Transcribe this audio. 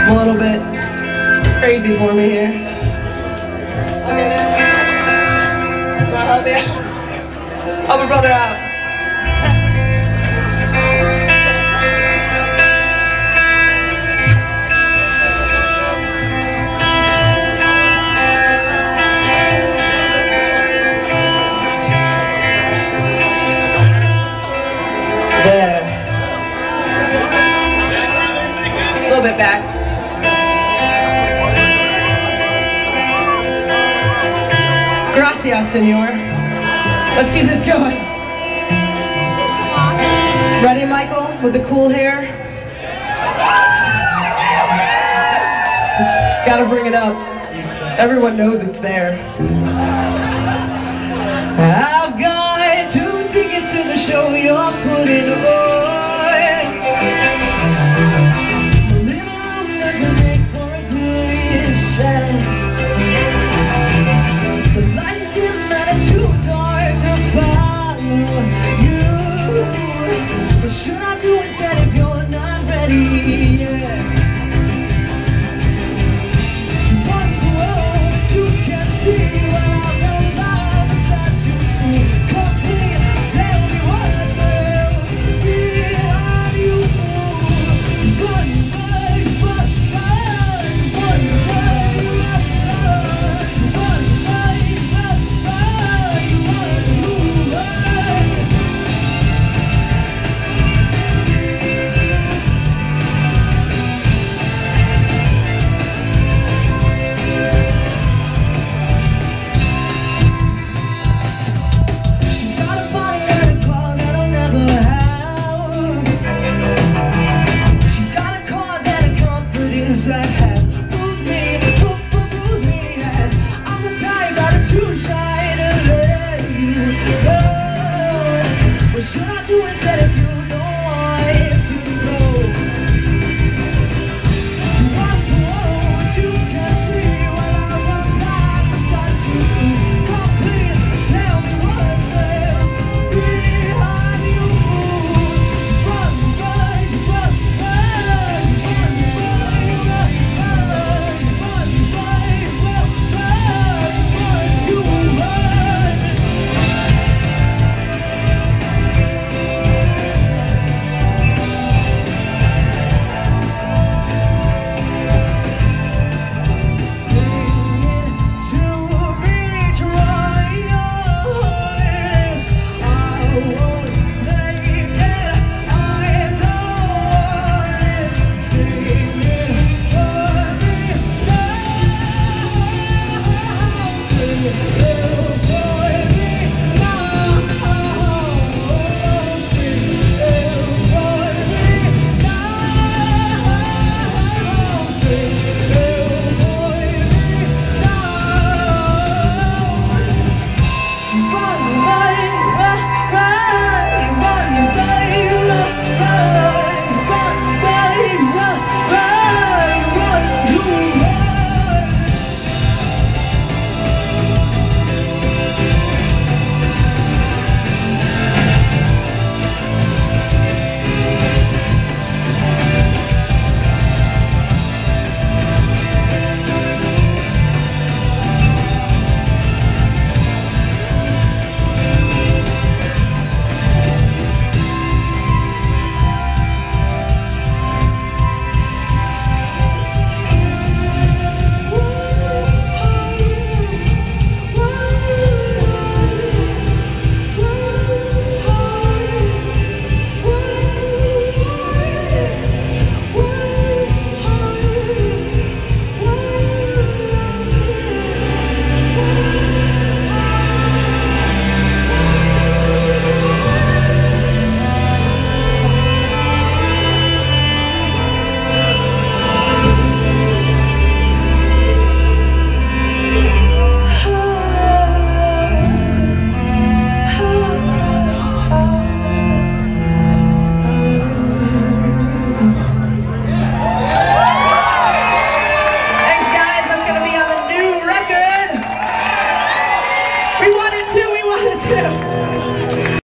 a little bit crazy for me here. Okay, now. Can I help me out? Help a brother out. There. A little bit back. Gracias, senor. Let's keep this going. Ready, Michael, with the cool hair? Gotta bring it up. Everyone knows it's there. I've got 2 tickets to the show you're putting on. The living room doesn't make for a good set. The lighting's dim and it's too dark to follow you. What should I do instead if you're not ready yet? One to all that you can see when I'm not lying beside you. Come clean, tell me what the hell is behind you. Run, run, run, run, run, run, run, that